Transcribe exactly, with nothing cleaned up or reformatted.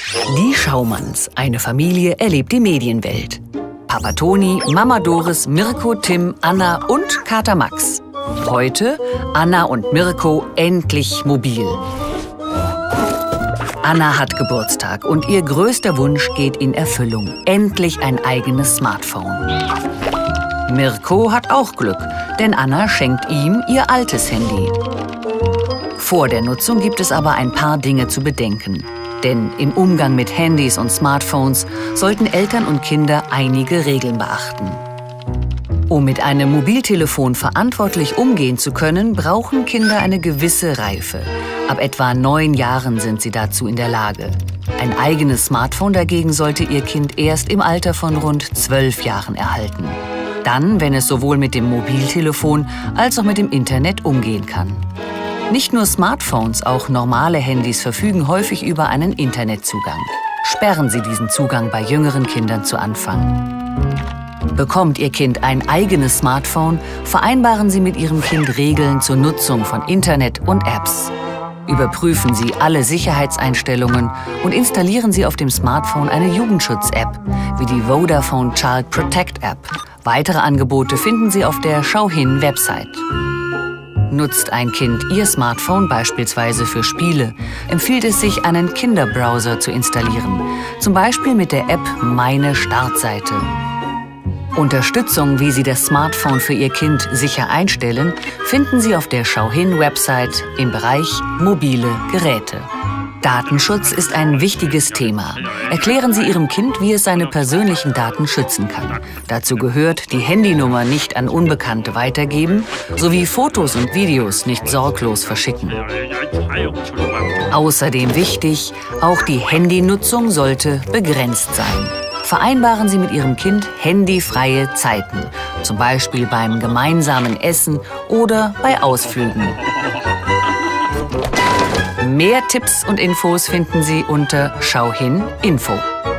Die Schaumanns, eine Familie, erlebt die Medienwelt. Papa Toni, Mama Doris, Mirko, Tim, Anna und Kater Max. Heute Anna und Mirko endlich mobil. Anna hat Geburtstag und ihr größter Wunsch geht in Erfüllung. Endlich ein eigenes Smartphone. Mirko hat auch Glück, denn Anna schenkt ihm ihr altes Handy. Vor der Nutzung gibt es aber ein paar Dinge zu bedenken. Denn im Umgang mit Handys und Smartphones sollten Eltern und Kinder einige Regeln beachten. Um mit einem Mobiltelefon verantwortlich umgehen zu können, brauchen Kinder eine gewisse Reife. Ab etwa neun Jahren sind sie dazu in der Lage. Ein eigenes Smartphone dagegen sollte Ihr Kind erst im Alter von rund zwölf Jahren erhalten. Dann, wenn es sowohl mit dem Mobiltelefon als auch mit dem Internet umgehen kann. Nicht nur Smartphones, auch normale Handys verfügen häufig über einen Internetzugang. Sperren Sie diesen Zugang bei jüngeren Kindern zu Anfang. Bekommt Ihr Kind ein eigenes Smartphone, vereinbaren Sie mit Ihrem Kind Regeln zur Nutzung von Internet und Apps. Überprüfen Sie alle Sicherheitseinstellungen und installieren Sie auf dem Smartphone eine Jugendschutz-App, wie die Vodafone Child Protect App. Weitere Angebote finden Sie auf der Schau hin-Website. Nutzt ein Kind Ihr Smartphone beispielsweise für Spiele, empfiehlt es sich, einen Kinderbrowser zu installieren, zum Beispiel mit der App Meine Startseite. Unterstützung, wie Sie das Smartphone für Ihr Kind sicher einstellen, finden Sie auf der Schau hin-Website im Bereich Mobile Geräte. Datenschutz ist ein wichtiges Thema. Erklären Sie Ihrem Kind, wie es seine persönlichen Daten schützen kann. Dazu gehört, die Handynummer nicht an Unbekannte weitergeben, sowie Fotos und Videos nicht sorglos verschicken. Außerdem wichtig, auch die Handynutzung sollte begrenzt sein. Vereinbaren Sie mit Ihrem Kind handyfreie Zeiten, zum Beispiel beim gemeinsamen Essen oder bei Ausflügen. Mehr Tipps und Infos finden Sie unter Schau hin Info.